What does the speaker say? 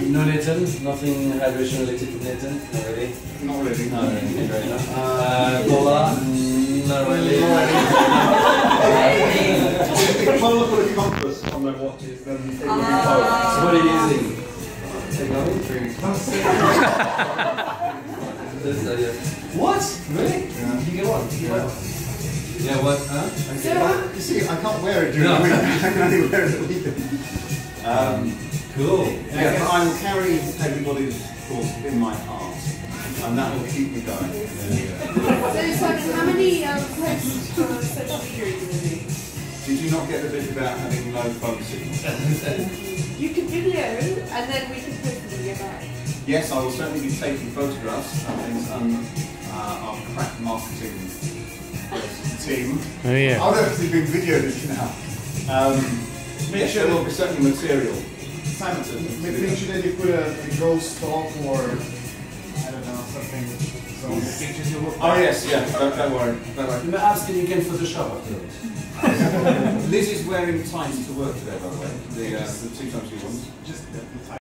No Nathan, nothing hydration related to Nathan, not really. Not really. Not really, fair enough. Cola, not really. Cola put a compass on their watches, then they will be So what are you using? Take What? Really? Yeah. You get one? You get one? Yeah, what? Huh? So, you see, I can't wear it during the week. I can only wear it at the weekend. Cool. Yeah, but I will carry everybody's thoughts in my heart, and that will keep me going. So, how many posts for social media are you going to do? Did you not get the bit about having low phone signal? You can video, and then we can post the video back. Yes, I will certainly be taking photographs. That means our crack marketing team. Oh yeah. I've actually been video this now. Make sure there'll be certainly material. Simonton. Make sure that you put a ghost talk or, I don't know, something. So the pictures you look Oh yes, yeah, don't worry. Don't worry. You may ask and you can Photoshop afterwards. Liz is wearing tights to work today, by the way. The 2x2 ones. just the